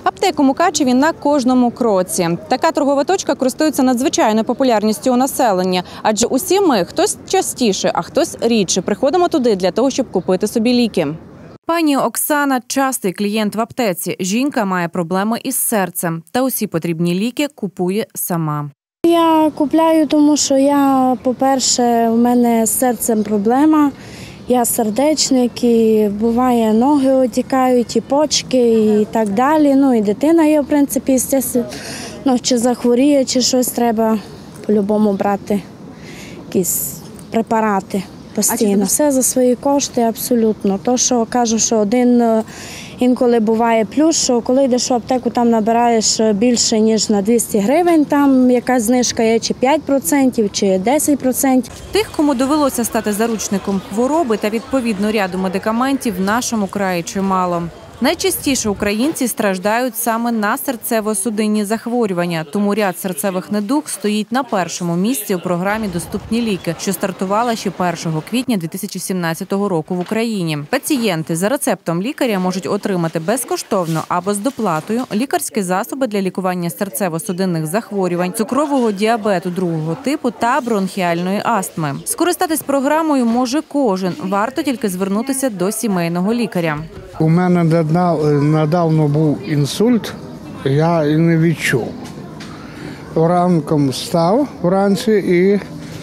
Аптека у Мукачеві на кожному кроці. Така торгова точка користується надзвичайною популярністю у населення. Адже усі ми, хтось частіше, а хтось рідше, приходимо туди для того, щоб купити собі ліки. Пані Оксана – частий клієнт в аптеці. Жінка має проблеми із серцем. Та усі потрібні ліки купує сама. Я купляю, тому що по-перше, у мене з серцем проблема. Я сердечник, і буває ноги отікають, і почки, і так далі. Ну і дитина є, в принципі, чи захворіє, чи щось треба по-любому брати, якісь препарати постійно. Все за свої кошти, абсолютно. То, що кажу, що інколи буває плюс, що коли йдеш в аптеку, там набираєш більше, ніж на 200 гривень, там якась знижка є чи 5%, чи 10%. Тих, кому довелося стати заручником хвороби та відповідно ряду медикаментів, в нашому краї чимало. Найчастіше українці страждають саме на серцево-судинні захворювання, тому ряд серцевих недуг стоїть на першому місці у програмі «Доступні ліки», що стартувала ще 1 квітня 2017 року в Україні. Пацієнти за рецептом лікаря можуть отримати безкоштовно або з доплатою лікарські засоби для лікування серцево-судинних захворювань, цукрового діабету 2-го типу та бронхіальної астми. Скористатись програмою може кожен, варто тільки звернутися до сімейного лікаря. У мене недавно був інсульт, я і не відчув. Ранком встав вранці і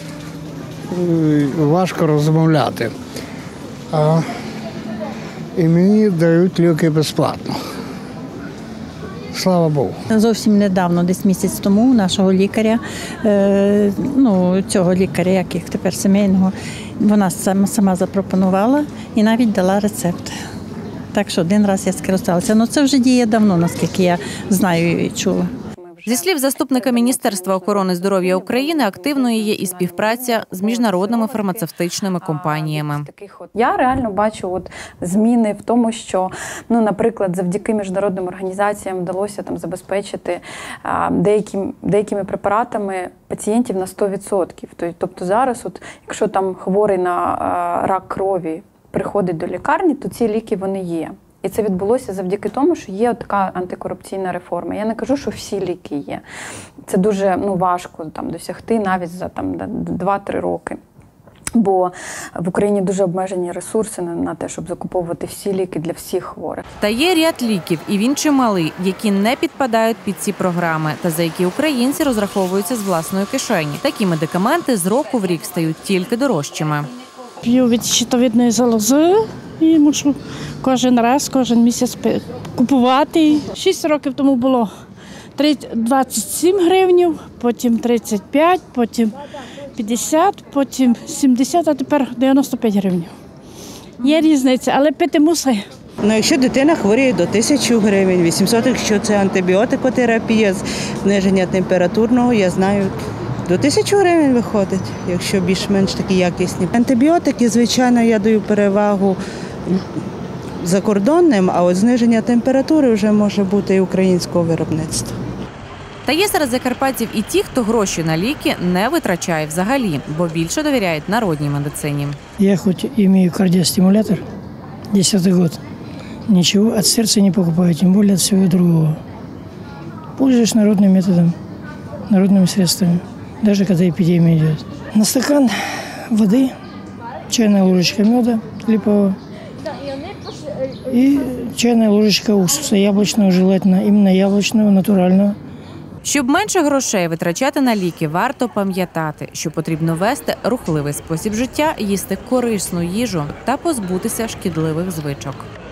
важко розмовляти. І мені дають ліки безплатно. Слава Богу. Зовсім недавно, десь місяць тому, нашого лікаря, цього лікаря, як їх тепер сімейного, вона сама запропонувала і навіть дала рецепт. Так що один раз я скористалася. Це вже діє давно, наскільки я знаю і чула. Зі слів заступника Міністерства охорони здоров'я України, активною є і співпраця з міжнародними фармацевтичними компаніями. Я реально бачу зміни в тому, що, наприклад, завдяки міжнародним організаціям вдалося забезпечити деякими препаратами пацієнтів на 100%. Тобто зараз, якщо хворий на рак крові приходить до лікарні, то ці ліки вони є. І це відбулося завдяки тому, що є така антикорупційна реформа. Я не кажу, що всі ліки є. Це дуже важко досягти навіть за 2-3 роки. Бо в Україні дуже обмежені ресурси на те, щоб закуповувати всі ліки для всіх хворих. Та є ряд ліків, і він чималий, які не підпадають під ці програми, та за які українці розраховуються з власної кишені. Такі медикаменти з року в рік стають тільки дорожчими. П'ю від щитовидної залози і мушу кожен місяць купувати. 6 років тому було 27 гривень, потім 35, потім 50, потім 70, а тепер 95 гривень. Є різниця, але пити мусить. Якщо дитина хворіє до 1000 гривень, 800, якщо це антибіотикотерапія, зниження температурного, я знаю, до 1000 гривень виходить, якщо більш-менш такі якісні. Антибіотики, звичайно, я даю перевагу закордонним, а от зниження температури вже може бути і українського виробництва. Та є серед закарпатців і ті, хто гроші на ліки не витрачає взагалі, бо більше довіряють народній медицині. Я хоч і маю кардіостимулятор, 10-й год, нічого від серця не покупаю, тим більше від всього другого. Пользуюсь народним методом, народними средствами, навіть коли епідемія йде. На стакан води, чайна ложечка меда липового і чайна ложечка уксуса яблучного, желательно, іменно яблучного, натурального. Щоб менше грошей витрачати на ліки, варто пам'ятати, що потрібно вести рухливий спосіб життя, їсти корисну їжу та позбутися шкідливих звичок.